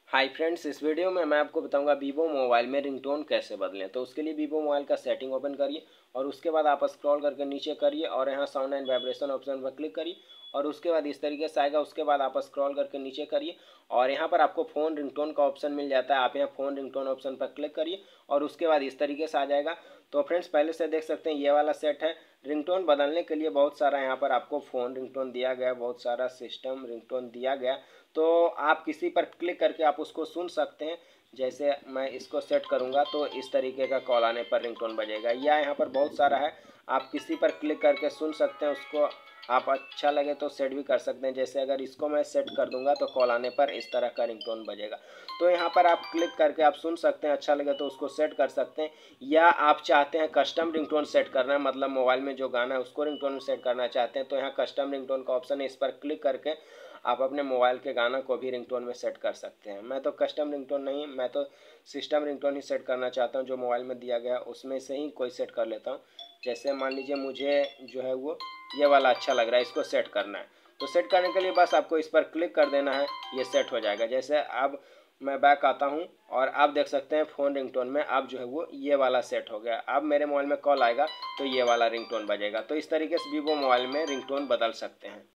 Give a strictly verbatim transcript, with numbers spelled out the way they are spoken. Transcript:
Hi friends, इस video में मैं आपको बताऊंगा वीवो मोबाइल में रिंगटोन कैसे बदलें। तो उसके लिए वीवो मोबाइल का सेटिंग ओपन करिए और उसके बाद आप स्क्रॉल करके नीचे करिए और यहाँ साउंड एंड वाइब्रेशन ऑप्शन पर क्लिक करिए और उसके बाद इस तरीके से आएगा। उसके बाद आप स्क्रॉल करके नीचे करिए और यहाँ पर आपको फ़ोन रिंगटोन का ऑप्शन मिल जाता है। आप यहाँ फ़ोन रिंगटोन ऑप्शन पर क्लिक करिए और उसके बाद इस तरीके से आ जाएगा। तो फ्रेंड्स, पहले से देख सकते हैं ये वाला सेट है। रिंगटोन बदलने के लिए बहुत सारा यहाँ पर आपको फ़ोन रिंगटोन दिया गया, बहुत सारा सिस्टम रिंगटोन दिया गया। तो आप किसी पर क्लिक करके आप उसको सुन सकते हैं। जैसे मैं इसको सेट करूंगा तो इस तरीके का कॉल आने पर रिंगटोन बजेगा, या यहाँ पर बहुत सारा है, आप किसी पर क्लिक करके सुन सकते हैं उसको। आप अच्छा लगे तो सेट भी कर सकते हैं। जैसे अगर इसको मैं सेट कर दूंगा तो कॉल आने पर इस तरह का रिंगटोन बजेगा। तो यहाँ पर आप क्लिक करके आप सुन सकते हैं, अच्छा लगे तो उसको सेट कर सकते हैं। या आप चाहते हैं कस्टम रिंगटोन सेट करना है, मतलब मोबाइल में जो गाना है उसको रिंगटोन सेट करना चाहते हैं, तो यहाँ कस्टम रिंगटोन का ऑप्शन है, इस पर क्लिक करके आप अपने मोबाइल के गाना को भी रिंगटोन में सेट कर सकते हैं। मैं तो कस्टम रिंगटोन नहीं, मैं तो सिस्टम रिंगटोन ही सेट करना चाहता हूँ, जो मोबाइल में दिया गया उसमें से ही कोई सेट कर लेता हूँ। जैसे मान लीजिए मुझे जो है वो ये वाला अच्छा लग रहा है, इसको सेट करना है। तो सेट करने के लिए बस आपको इस पर क्लिक कर देना है, ये सेट हो जाएगा। जैसे अब मैं बैक आता हूँ और आप देख सकते हैं फ़ोन रिंगटोन में अब जो है वो ये वाला सेट हो गया। अब मेरे मोबाइल में कॉल आएगा तो ये वाला रिंगटोन बजेगा। तो इस तरीके से वीवो मोबाइल में रिंगटोन बदल सकते हैं।